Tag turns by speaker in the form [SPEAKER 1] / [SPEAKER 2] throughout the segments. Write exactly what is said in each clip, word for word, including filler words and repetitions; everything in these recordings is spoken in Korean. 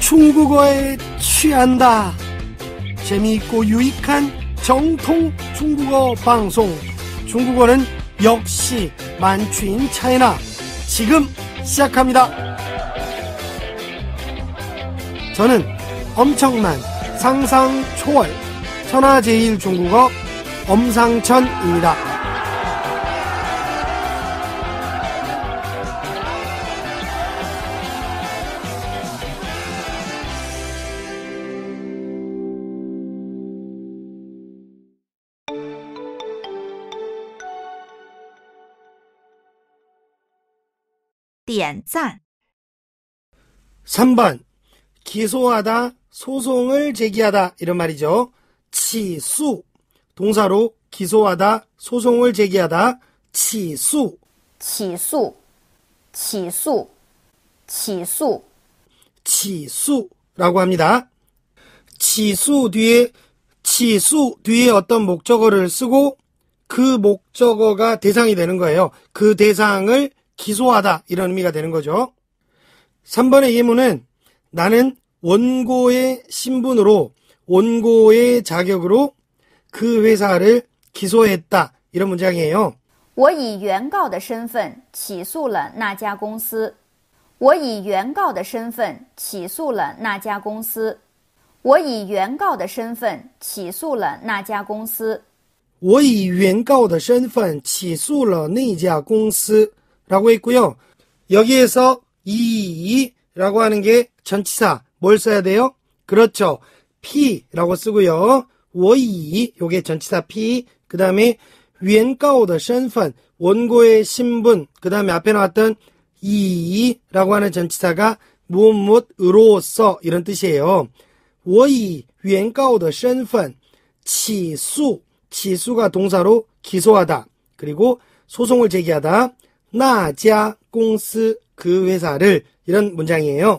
[SPEAKER 1] 중국어에 취한다. 재미있고 유익한 정통 중국어 방송. 중국어는 역시 만취인 차이나 지금 시작합니다. 저는 엄청난 상상 초월 천하제일 중국어 엄상천입니다.
[SPEAKER 2] 点赞
[SPEAKER 1] 삼 번 기소하다, 소송을 제기하다 이런 말이죠. 치수 동사로 기소하다, 소송을 제기하다. 치수
[SPEAKER 3] 起诉起诉起诉
[SPEAKER 1] 치수라고 합니다. 치수 뒤에 치수 뒤에 어떤 목적어를 쓰고 그 목적어가 대상이 되는 거예요. 그 대상을 기소하다 이런 의미가 되는 거죠. 삼 번의 예문은 나는 원고의 신분으로 원고의 자격으로 그 회사를 기소했다 이런 문장이에요.
[SPEAKER 3] 我以原告的身份起诉了那家公司。我以原告的身份起诉了那家公司。我以原告的身份起诉了那家公司。
[SPEAKER 1] 我以原告的身份起诉了那家公司라고 했고요. 여기에서 이라고 하는 게 전치사 뭘 써야 돼요? 그렇죠. 피라고 쓰고요. 我以 요게 전치사 피, 그 다음에 原告的身份 원고의 신분, 그 다음에 앞에 나왔던 이라고 하는 전치사가 무엇 무엇으로서 이런 뜻이에요. 我以原告的身份起诉 起诉가 동사로 기소하다 그리고 소송을 제기하다. 那家公司 그 회사를 이런 문장이에요.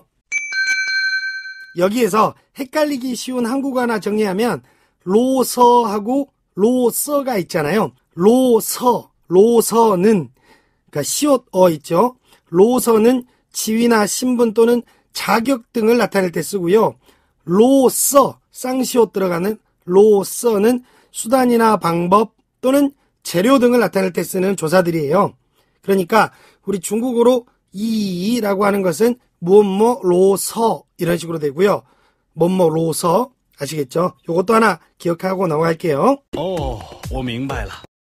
[SPEAKER 1] 여기에서 헷갈리기 쉬운 한국어 하나 정리하면 로서하고 로서가 있잖아요. 로서, 로서는 그러니까 시옷어 있죠. 로서는 지위나 신분 또는 자격 등을 나타낼 때 쓰고요. 로서, 쌍시옷 들어가는 로서는 수단이나 방법 또는 재료 등을 나타낼 때 쓰는 조사들이에요. 그러니까 우리 중국어로 이라고 하는 것은 뭐뭐 로서 이런 식으로 되고요. 뭐뭐 로서 아시겠죠? 요것도 하나 기억하고 넘어갈게요.
[SPEAKER 4] 오, 我明白了.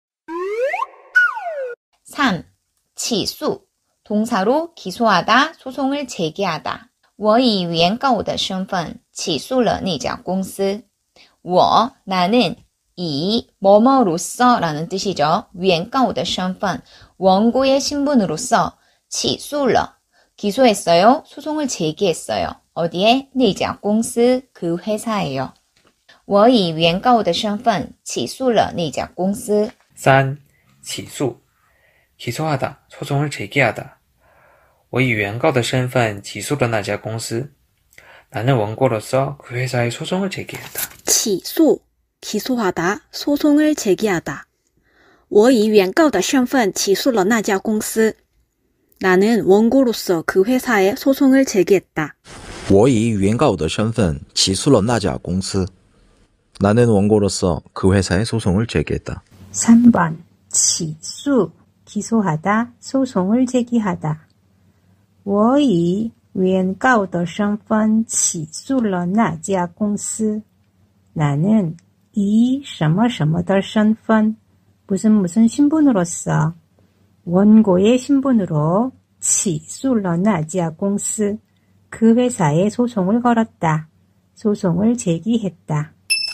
[SPEAKER 2] 삼. 起诉 동사로 기소하다, 소송을 제기하다. 我以原告的身份起诉了那家公司. 我 나는 이 뭐뭐로서 라는 뜻이죠. 原告的身份 원고의 신분으로서 起诉了 기소했어요. 소송을 제기했어요. 어디에? 那家公司 그 회사예요. 我以原告的身份起诉了那家公司.
[SPEAKER 5] 삼. 起诉 기소하다, 소송을 제기하다. 我以原告的身份起诉了那家公司. 나는 원고로서 그 회사에 소송을 제기했다.
[SPEAKER 6] 起诉 기소하다, 소송을 제기하다. 我以原告的身份起诉了那家公司. 나는 원고로서 그 회사에 소송을 제기했다.
[SPEAKER 7] 我以原告的身份起诉了那家公司. 나는 원고로서 그 회사에 소송을 제기했다.
[SPEAKER 8] 삼 번起诉 기소하다, 소송을 제기하다. 我以原告的身份起诉了那家公司. 나는 이 什么什么的身份 무슨 무슨 신분으로서 원고의 신분으로 起诉了那家公司 그 회사에 소송을 걸었다. 소송을 제기했다.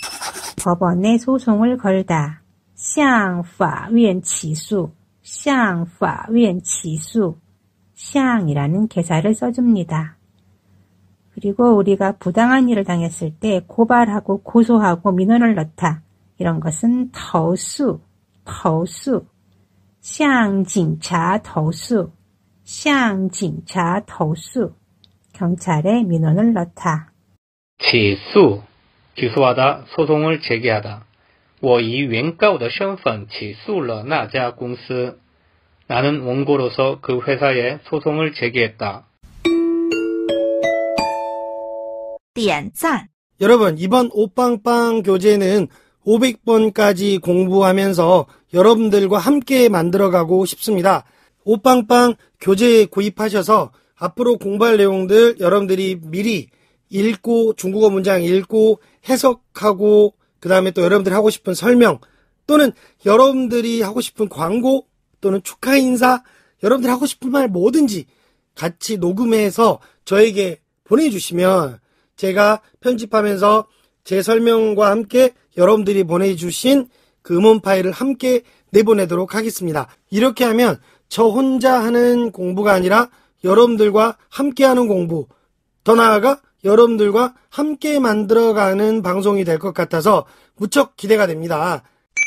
[SPEAKER 8] 법원에 소송을 걸다. 向法院起诉向法院起诉 向이라는 개사를 써줍니다. 그리고 우리가 부당한 일을 당했을 때 고발하고 고소하고 민원을 넣다. 이런 것은 投诉投诉向警察投诉向警察投诉 경찰에 민원을 넣다.
[SPEAKER 9] 起诉 기소하다, 소송을 제기하다. 我以原告的身份起诉了那家公司. 나는 원고로서 그 회사에 소송을 제기했다.
[SPEAKER 6] 点赞
[SPEAKER 1] 여러분, 이번 오빵빵 교재는 오백 번까지 공부하면서 여러분들과 함께 만들어가고 싶습니다. 오빵빵 교재 구입하셔서 앞으로 공부할 내용들 여러분들이 미리 읽고 중국어 문장 읽고 해석하고 그 다음에 또 여러분들이 하고 싶은 설명 또는 여러분들이 하고 싶은 광고 또는 축하 인사 여러분들이 하고 싶은 말 뭐든지 같이 녹음해서 저에게 보내주시면 제가 편집하면서 제 설명과 함께 여러분들이 보내주신 그 음원 파일을 함께 내보내도록 하겠습니다. 이렇게 하면 저 혼자 하는 공부가 아니라 여러분들과 함께하는 공부, 더 나아가 여러분들과 함께 만들어가는 방송이 될 것 같아서 무척 기대가 됩니다.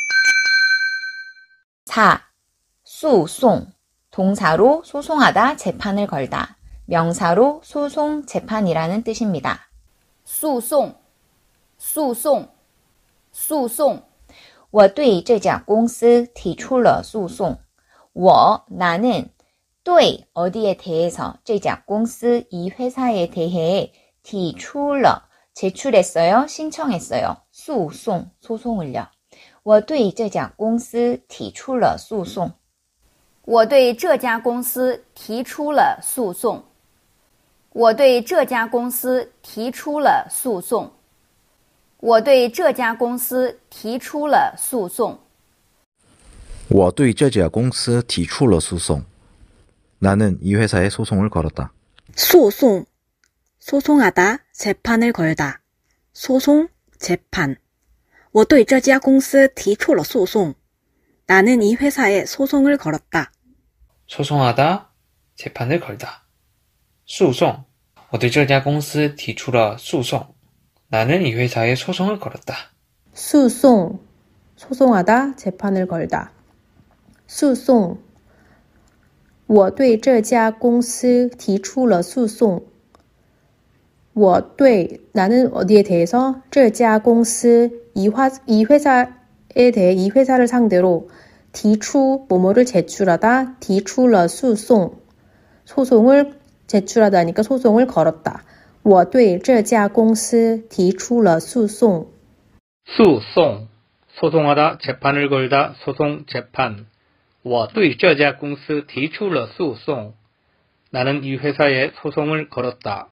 [SPEAKER 2] 사. 소송. 동사로 소송하다, 재판을 걸다. 명사로 소송, 재판이라는 뜻입니다.
[SPEAKER 3] 诉讼诉讼诉讼
[SPEAKER 2] 我对这家公司提出了诉讼. 我, 나는, 对, 어디에 대해서, 这家公司, 이 회사에 대해, 提出了, 제출했어요, 신청했어요. 诉讼, 소송을요. 我对这家公司提出了诉讼.
[SPEAKER 3] 我对这家公司提出了诉讼。我对这家公司提出了诉讼。我对这家公司提出了诉讼。
[SPEAKER 7] 我对这家公司提出了诉讼. 나는 이 회사에 소송을 걸었다.
[SPEAKER 6] 소송, 소송하다, 재판을 걸다. 소송, 재판. 我对这家公司提出了诉讼. 나는 이 회사에 소송을 걸었다.
[SPEAKER 5] 소송하다, 재판을 걸다. 诉讼. 我对这家公司提出了诉讼. 나는 이 회사에 소송을 걸었다.
[SPEAKER 10] 诉讼, 소송하다, 재판을 걸다. 诉讼. 我对这家公司提出了诉讼. 我对, 나는 어디에 대해서, 这家公司, 이, 화, 이 회사에 대해, 이 회사를 상대로, 提出, 뭐뭐를 제출하다, 提出了诉讼, 소송을 제출하다니까 소송을 걸었다. 我对这家公司提出了诉讼.
[SPEAKER 9] 소송, 소송하다, 재판을 걸다, 소송, 재판. 我对这家公司提出了诉讼. 나는 이 회사에 소송을 걸었다.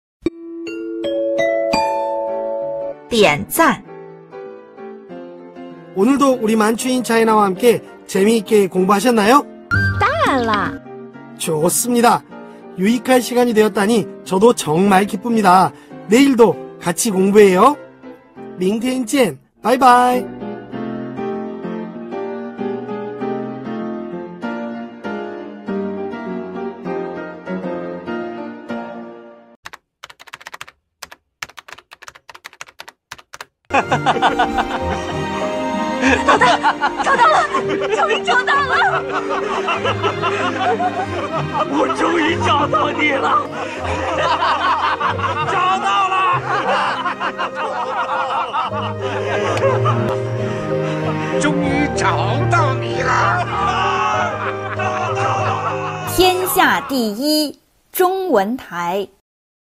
[SPEAKER 6] 点赞
[SPEAKER 1] 오늘도 우리 만추인 차이나와 함께 재미있게 공부하셨나요?
[SPEAKER 6] 当然啦
[SPEAKER 1] 좋습니다. 유익할 시간이 되었다니 저도 정말 기쁩니다. 내일도 같이 공부해요. 明天见. 바이바이.
[SPEAKER 3] 天下第一中文台。